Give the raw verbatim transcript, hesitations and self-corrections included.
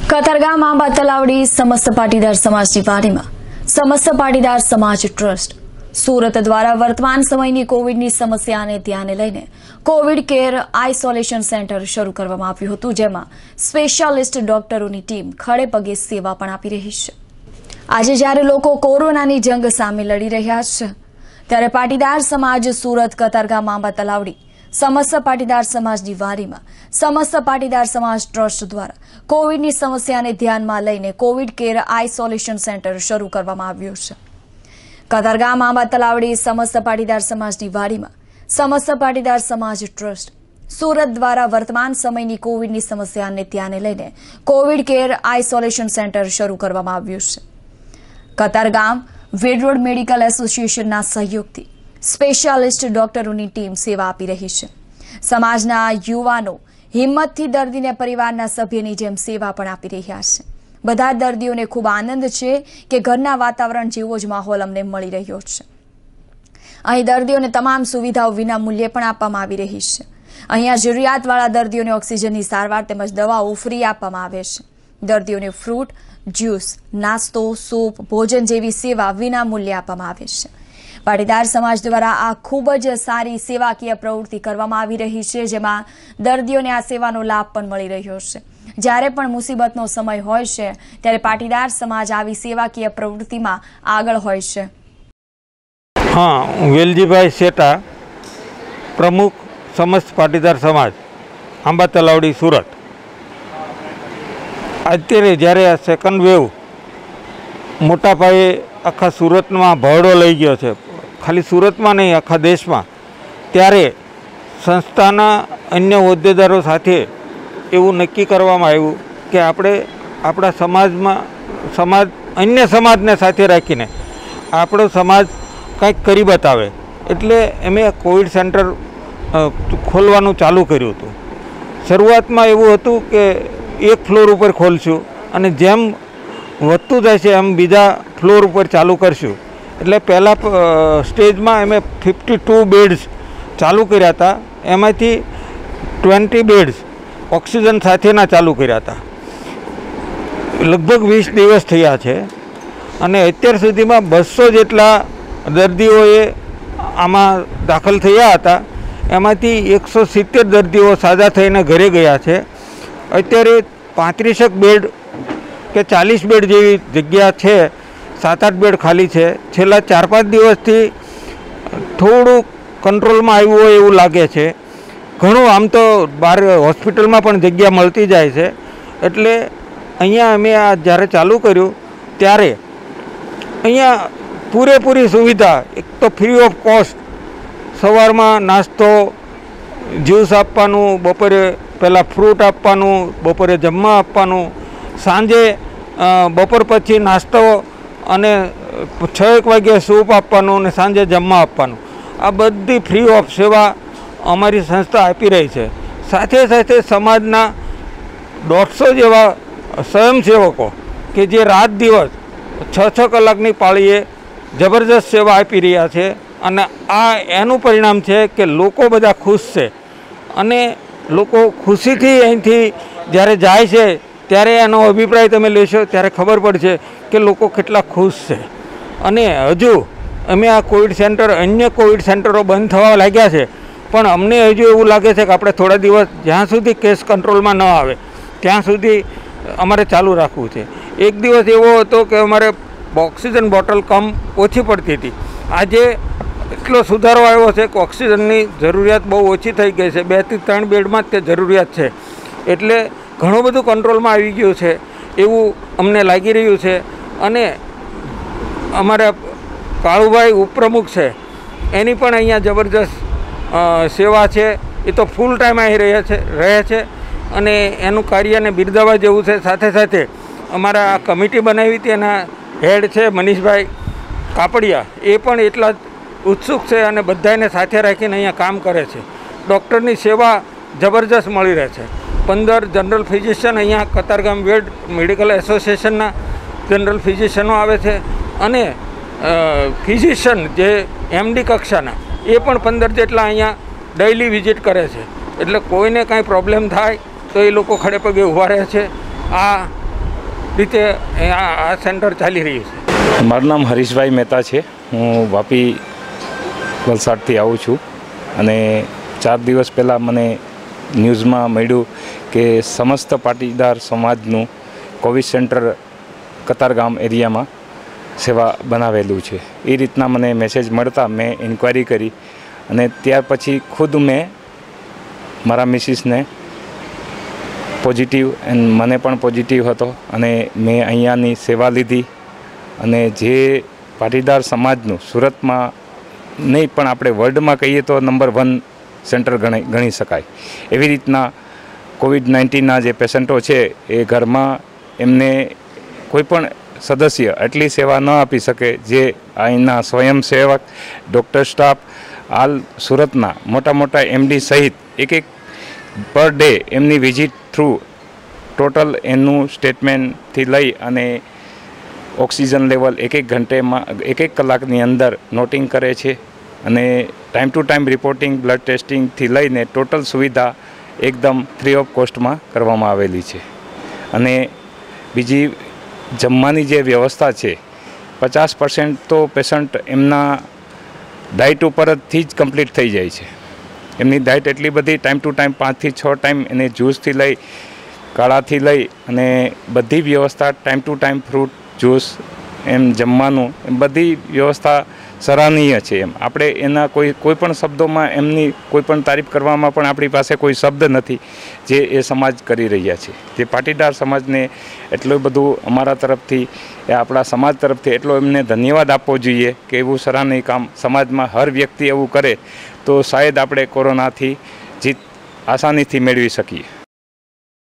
કતારગામ આંબા તલાવડી સમસ્ત પાટીદાર સમાજની વાડીમાં સમસ્ત પાટીદાર સમાજ ટ્રસ્ટ સુરત દ્વારા વર્તમાન સમયની કોવિડની સમસ્યાને ધ્યાને લઈને કોવિડ કેર આઇસોલેશન સેન્ટર શરૂ કરવામાં આવ્યું હતું, જેમાં સ્પેશિયાલિસ્ટ ડોક્ટરોની ટીમ ખડે પગે સેવા પણ આપી રહી છે। આજે જ્યારે લોકો કોરોનાની જંગ સામે લડી રહ્યા છે, ત્યારે પાટીદાર સમાજ સુરત કતારગામ આંબા તલાવડી સમસ્ત પાટીદાર સમાજની વાડીમાં સમસ્ત પાટીદાર સમાજ ટ્રસ્ટ દ્વારા કોવિડની સમસ્યાને ધ્યાનમાં લઈને કોવિડ કેર આઇસોલેશન સેન્ટર શરૂ કરવામાં આવ્યું છે। કતારગામ આંબા તલાવડી સમસ્ત પાટીદાર સમાજની વાડીમાં સમસ્ત પાટીદાર સમાજ ટ્રસ્ટ સુરત દ્વારા વર્તમાન સમયની કોવિડની સમસ્યાને ધ્યાને લઈને કોવિડ કેર આઇસોલેશન સેન્ટર શરૂ કરવામાં આવ્યું છે। કતારગામ વેડ મેડિકલ એસોસિએશનના સહયોગથી સ્પેશિયાલિસ્ટ ડોક્ટરોની ટીમ સેવા આપી રહી છે। સમાજના યુવાનો હિંમતથી દર્દીને પરિવારના સભ્યની જેમ સેવા પણ આપી રહ્યા છે। બધા દર્દીઓને ખૂબ આનંદ છે કે ઘરના વાતાવરણ જેવો જ માહોલ અમને મળી રહ્યો છે। અહીં દર્દીઓને તમામ સુવિધાઓ વિના મૂલ્યે પણ આપવામાં આવી રહી છે। અહીંયા જરૂરિયાતવાળા દર્દીઓને ઓક્સિજનની સારવાર તેમજ દવાઓ ફ્રી આપવામાં આવે છે। દર્દીઓને ફ્રૂટ, જ્યુસ, નાસ્તો, સૂપ, ભોજન જેવી સેવા વિના મૂલ્યે આપવામાં આવે છે। પાટીદાર સમાજ દ્વારા આ ખૂબ જ સારી સેવાકીય પ્રવૃત્તિ કરવામાં આવી રહી છે, જેમાં દર્દીઓને આ સેવાનો લાભ પણ મળી રહ્યો છે। જ્યારે પણ મુસીબતનો સમય હોય છે, ત્યારે પાટીદાર સમાજ આવી સેવાકીય પ્રવૃત્તિમાં આગળ હોય છે। हाँ, वेलजीभाई सेटा, प्रमुख समस्त पाटीदार समाज आंबा तलावड़ी सूरत। अत्यारे જ્યારે આ સેકન્ડ વેવ મોટા પાયે આખા સુરતમાં ભરડો લઈ ગયો છે, ખાલી સુરતમાં નહીં આખા દેશમાં, ત્યારે સંસ્થાના અન્ય હોદ્દેદારો સાથે એવું નક્કી કરવામાં આવ્યું કે આપણે આપણા સમાજમાં સમાજ અન્ય સમાજને સાથે રાખીને આપણો સમાજ કંઈક કરી બતાવે, એટલે અમે કોવિડ સેન્ટર ખોલવાનું ચાલુ કર્યું હતું। શરૂઆતમાં એવું હતું કે એક ફ્લોર ઉપર ખોલશું અને જેમ વધતું જાય છે એમ બીજા ફ્લોર ઉપર ચાલુ કરશું। એટલે પહેલાં સ્ટેજમાં અમે ફિફ્ટી ટુ બેડ્સ ચાલુ કર્યા હતા, એમાંથી ટ્વેન્ટી બેડ્સ ઓક્સિજન સાથેના ચાલુ કર્યા હતા। લગભગ વીસ દિવસ થયા છે અને અત્યાર સુધીમાં બસો જેટલા દર્દીઓએ આમાં દાખલ થયા હતા। એમાંથી એકસો સિત્તેર દર્દીઓ સાજા થઈને ઘરે ગયા છે। અત્યારે પાંત્રીસેક બેડ કે ચાલીસ બેડ જેવી જગ્યા છે, સાત આઠ બેડ ખાલી છે। છેલ્લા ચાર પાંચ દિવસથી થોડું કંટ્રોલમાં આવ્યું હોય એવું લાગે છે। ઘણું આમ તો બહાર હોસ્પિટલમાં પણ જગ્યા મળતી જાય છે, એટલે અહીંયા અમે આ જ્યારે ચાલુ કર્યું ત્યારે અહીંયા પૂરેપૂરી સુવિધા, એક તો ફ્રી ઓફ કોસ્ટ, સવારમાં નાસ્તો, જ્યુસ આપવાનું, બપોરે પહેલાં ફ્રૂટ આપવાનું, બપોરે જમવા આપવાનું, સાંજે બપોર પછી નાસ્તો અને છ એક વાગ્યે સૂપ આપવાનું અને સાંજે જમવા આપવાનું। આ બધી ફ્રી ઓફ સેવા અમારી સંસ્થા આપી રહી છે। સાથે સાથે સમાજના દોઢસો જેવા સ્વયંસેવકો કે જે રાત દિવસ છ છ કલાકની પાળીએ જબરજસ્ત સેવા આપી રહ્યા છે, અને આ એનું પરિણામ છે કે લોકો બધા ખુશ છે, અને લોકો ખુશીથી અહીંથી જ્યારે જાય છે ત્યારે એનો અભિપ્રાય તમે લેશો ત્યારે ખબર પડશે કે લોકો કેટલા ખુશ છે। અને હજુ અમે આ કોવિડ સેન્ટર, અન્ય કોવિડ સેન્ટરો બંધ થવા લાગ્યા છે, પણ અમને હજુ એવું લાગે છે કે આપણે થોડા દિવસ જ્યાં સુધી કેસ કંટ્રોલમાં ન આવે ત્યાં સુધી અમારે ચાલુ રાખવું છે। એક દિવસ એવો હતો કે અમારે ઓક્સિજન બોટલ કમ ઓછી પડતી હતી, આજે એટલો સુધારો આવ્યો છે કે ઓક્સિજનની જરૂરિયાત બહુ ઓછી થઈ ગઈ છે। બેથી ત્રણ બેડમાં જ તે જરૂરિયાત છે, એટલે ઘણું બધું કંટ્રોલમાં આવી ગયું છે એવું અમને લાગી રહ્યું છે। અને અમારા કાળુભાઈ ઉપપ્રમુખ છે, એની પણ અહીંયા જબરજસ્ત સેવા છે। એ તો ફૂલ ટાઈમ અહીં રહે છે રહે છે અને એનું કાર્યને બિરદાવવા જેવું છે। સાથે સાથે અમારા આ કમિટી બનાવી હતી, એના હેડ છે મનીષભાઈ કાપડિયા, એ પણ એટલા જ ઉત્સુક છે અને બધાને સાથે રાખીને અહીંયા કામ કરે છે। ડૉક્ટરની સેવા જબરજસ્ત મળી રહે છે। પંદર જનરલ ફિઝિશિયન અહીંયા કતારગામ વેડ મેડિકલ એસોસિએશનના જનરલ ફિઝિશિયનો આવે છે, અને ફિઝિશિયન જે એમડી કક્ષાના એ પણ પંદર જેટલા અહીંયા ડેઇલી વિઝિટ કરે છે। એટલે કોઈને કાંઈ પ્રોબ્લેમ થાય તો એ લોકો ખડે પગે ઊભા રહે છે। આ રીતે આ આ સેન્ટર ચાલી રહ્યું છે? મારું નામ હરીશભાઈ મહેતા છે. હું વાપી વલસાડથી આવું છું અને ચાર દિવસ પહેલાં મને ન્યૂઝમાં મળ્યું કે સમસ્ત પાટીદાર સમાજનું કોવિડ સેન્ટર કતારગામ એરિયામાં સેવા બનાવેલું છે. એ રીતના મને મેસેજ મળતા મેં ઇન્ક્વાયરી કરી અને ત્યાર પછી ખુદ મેં મારા મિસિસને પોઝિટિવ એન્ડ મને પણ પોઝિટિવ હતો અને મેં અહીંયાની સેવા લીધી અને જે પાટીદાર સમાજનું સુરતમાં નહીં પણ આપણે વર્લ્ડમાં કહીએ તો નંબર વન સેન્ટર ગણી ગણી શકાય એવી રીતના કોવિડ નાઇન્ટીનના જે પેશન્ટો છે એ ઘરમાં એમને કોઈ પણ સદસ્ય એટલી સેવા ન આપી શકે જે અહીંના સ્વયંસેવક ડૉક્ટર સ્ટાફ હાલ સુરતના મોટા મોટા એમડી સહિત એક એક પર ડે એમની વિઝિટ થ્રુ ટોટલ એનું સ્ટેટમેન્ટથી લઈ અને ઓક્સિજન લેવલ એક એક ઘંટેમાં એક એક કલાકની અંદર નોટિંગ કરે છે અને time to time reporting blood ટેસ્ટિંગથી લઈને ટોટલ સુવિધા એકદમ ફ્રી ઓફ કોસ્ટમાં કરવામાં આવેલી છે. અને બીજી જમવાની જે વ્યવસ્થા છે પચાસ પર્સન્ટ તો પેશન્ટ એમના ડાયટ ઉપરથી જ કમ્પ્લીટ થઈ જાય છે. એમની ડાયટ એટલી બધી ટાઈમ ટુ ટાઈમ પાંચથી છ ટાઈમ એને જ્યુસથી લઈ કાળાથી લઈ અને બધી વ્યવસ્થા time to time fruit juice એમ જમવાનું એમ બધી વ્યવસ્થા સરાહનીય છે. એમ આપણે એના કોઈ કોઈ પણ શબ્દોમાં એમની કોઈ પણ તારીફ કરવામાં પણ આપણી પાસે કોઈ શબ્દ નથી જે એ સમાજ કરી રહ્યા છે. જે પાટીદાર સમાજને એટલું બધું અમારા તરફથી એ આપણા સમાજ તરફથી એટલો એમને ધન્યવાદ આપવો જોઈએ કે એવું સરાહનીય કામ સમાજમાં હર વ્યક્તિ એવું કરે તો શાયદ આપણે કોરોનાથી જીત આસાનીથી મેળવી શકીએ.